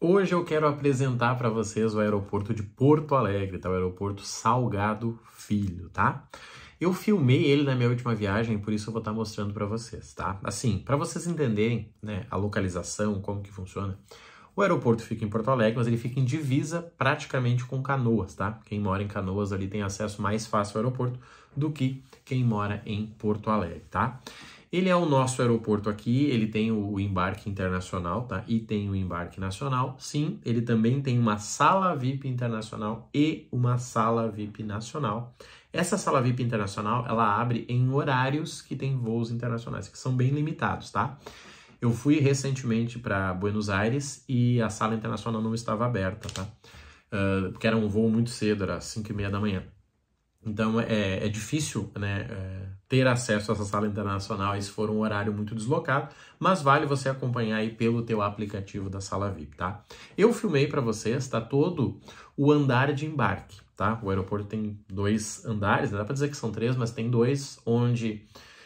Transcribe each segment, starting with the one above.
Hoje eu quero apresentar para vocês o aeroporto de Porto Alegre, tá? O aeroporto Salgado Filho, tá? Eu filmei ele na minha última viagem, por isso eu vou estar mostrando para vocês, tá? Assim, para vocês entenderem, né, a localização, como que funciona. O aeroporto fica em Porto Alegre, mas ele fica em divisa praticamente com Canoas, tá? Quem mora em Canoas ali tem acesso mais fácil ao aeroporto do que quem mora em Porto Alegre, tá? Ele é o nosso aeroporto aqui, ele tem o embarque internacional, tá? E tem o embarque nacional. Sim, ele também tem uma sala VIP internacional e uma sala VIP nacional. Essa sala VIP internacional, ela abre em horários que tem voos internacionais, que são bem limitados, tá? Eu fui recentemente para Buenos Aires e a sala internacional não estava aberta, tá? Porque era um voo muito cedo, era 5h30 da manhã. Então é difícil, né, ter acesso a essa sala internacional se for um horário muito deslocado, mas vale você acompanhar aí pelo teu aplicativo da sala VIP, tá? Eu filmei para vocês, tá, todo o andar de embarque, tá? O aeroporto tem 2 andares, não dá para dizer que são 3, mas tem 2, onde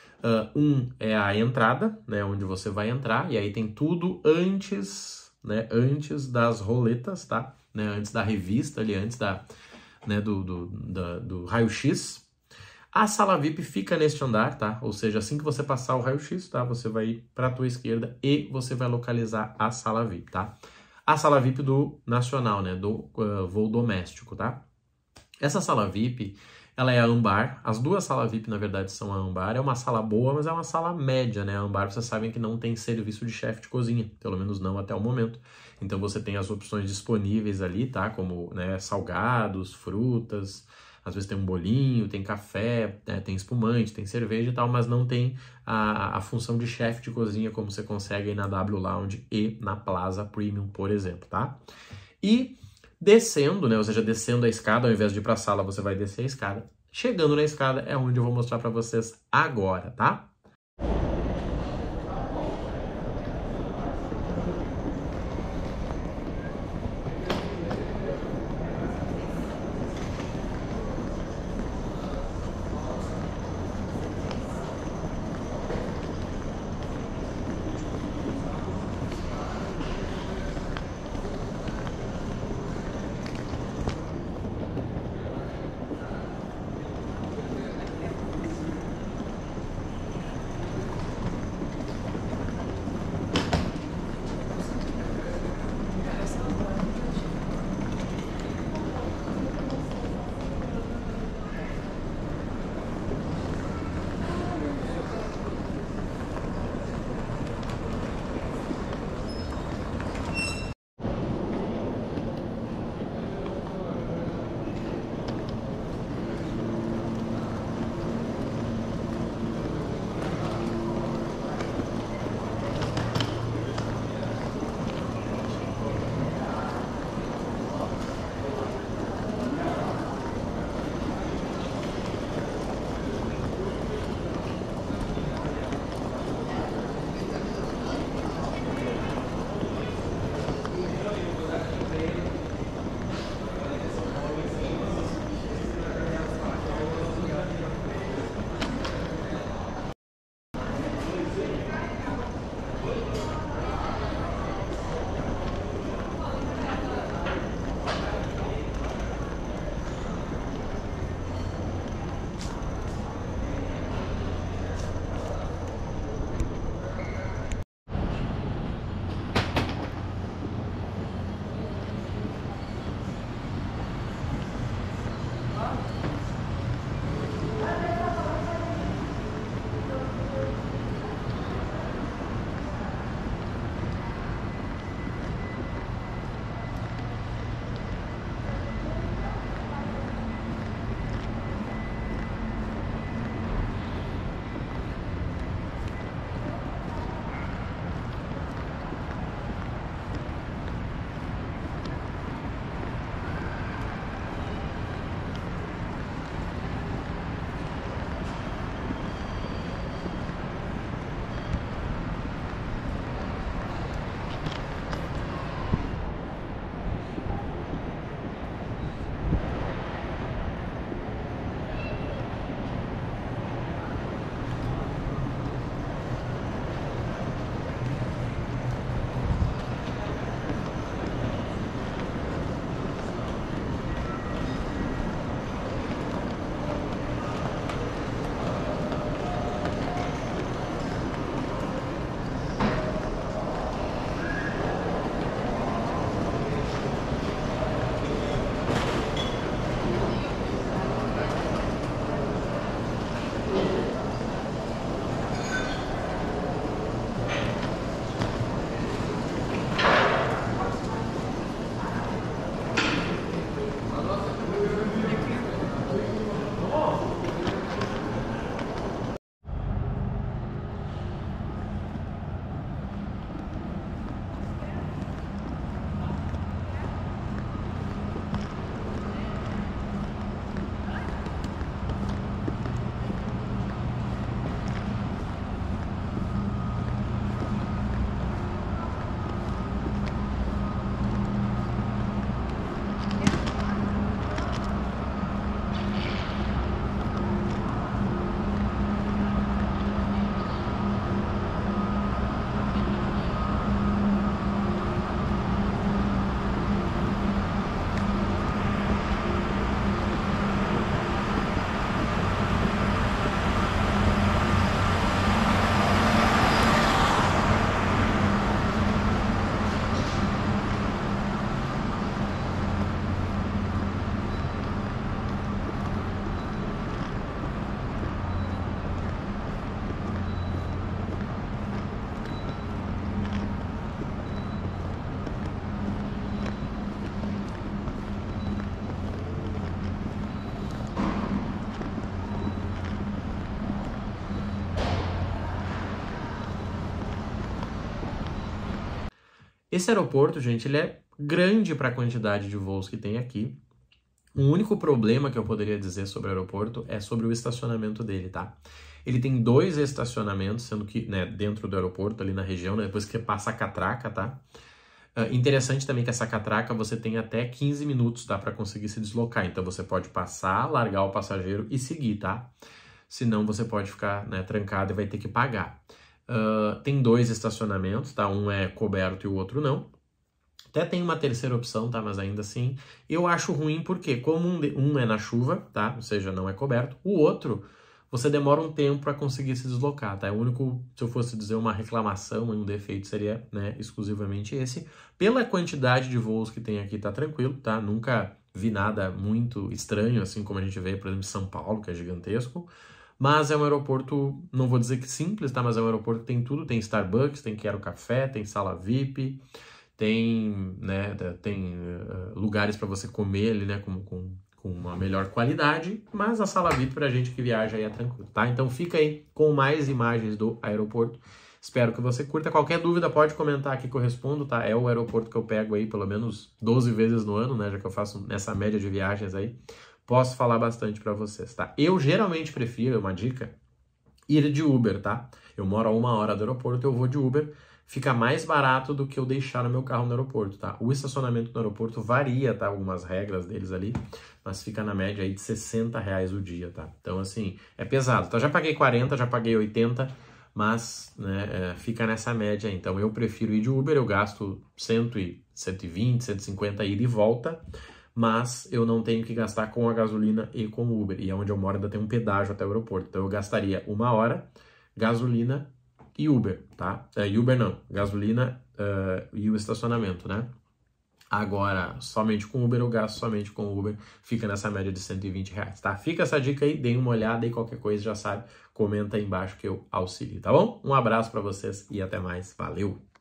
um é a entrada, né, onde você vai entrar, e aí tem tudo antes, né, antes das roletas, tá? Né, antes da revista ali, antes né, do raio-x. A sala VIP fica neste andar, tá? Ou seja, assim que você passar o raio-x, tá? Você vai ir para a tua esquerda e você vai localizar a sala VIP, tá? A sala VIP do nacional, né? Do voo doméstico, tá? Essa sala VIP, ela é a âmbar. As 2 salas VIP, na verdade, são a âmbar. É uma sala boa, mas é uma sala média, né? A âmbar, vocês sabem que não tem serviço de chefe de cozinha, pelo menos não até o momento. Então você tem as opções disponíveis ali, tá? Como, né, salgados, frutas, às vezes tem um bolinho, tem café, né, tem espumante, tem cerveja e tal, mas não tem a função de chefe de cozinha como você consegue aí na W Lounge e na Plaza Premium, por exemplo, tá? E descendo, né, ou seja, descendo a escada, ao invés de ir para a sala, você vai descer a escada. Chegando na escada é onde eu vou mostrar para vocês agora, tá? Esse aeroporto, gente, ele é grande para a quantidade de voos que tem aqui. O único problema que eu poderia dizer sobre o aeroporto é sobre o estacionamento dele, tá? Ele tem 2 estacionamentos, sendo que, né, dentro do aeroporto, ali na região, né, depois que passa a catraca, tá? Interessante também que essa catraca você tem até 15 minutos, tá, para conseguir se deslocar. Então você pode passar, largar o passageiro e seguir, tá? Senão você pode ficar, né, trancado e vai ter que pagar. Tem 2 estacionamentos, tá? Um é coberto e o outro não. Até tem uma terceira opção, tá? Mas ainda assim, eu acho ruim porque como um é na chuva, tá? Ou seja, não é coberto. O outro, você demora um tempo para conseguir se deslocar, tá? O único, se eu fosse dizer uma reclamação e um defeito seria, né, exclusivamente esse. Pela quantidade de voos que tem aqui, tá tranquilo, tá? Nunca vi nada muito estranho, assim como a gente vê, por exemplo, em São Paulo, que é gigantesco. Mas é um aeroporto, não vou dizer que simples, tá? Mas é um aeroporto que tem tudo, tem Starbucks, tem Quero Café, tem sala VIP, tem, né, lugares para você comer ali, né, com uma melhor qualidade, mas a sala VIP pra gente que viaja aí é tranquilo, tá? Então fica aí com mais imagens do aeroporto. Espero que você curta. Qualquer dúvida pode comentar aqui que eu respondo, tá? É o aeroporto que eu pego aí pelo menos 12 vezes no ano, né, já que eu faço nessa média de viagens aí. Posso falar bastante para vocês, tá? Eu geralmente prefiro, uma dica, ir de Uber, tá? Eu moro a 1 hora do aeroporto, eu vou de Uber. Fica mais barato do que eu deixar o meu carro no aeroporto, tá? O estacionamento no aeroporto varia, tá? Algumas regras deles ali, mas fica na média aí de R$60 o dia, tá? Então, assim, é pesado, tá? Já paguei 40, já paguei 80, mas, né, fica nessa média aí. Então, eu prefiro ir de Uber, eu gasto 120, 150 ida e volta, mas eu não tenho que gastar com a gasolina e com o Uber. E onde eu moro ainda tem um pedágio até o aeroporto. Então eu gastaria 1 hora, gasolina e Uber, tá? Uber não, gasolina e o estacionamento, né? Agora, somente com Uber eu gasto somente com Uber, fica nessa média de R$120, tá? Fica essa dica aí, deem uma olhada e qualquer coisa já sabe, comenta aí embaixo que eu auxilio, tá bom? Um abraço para vocês e até mais, valeu!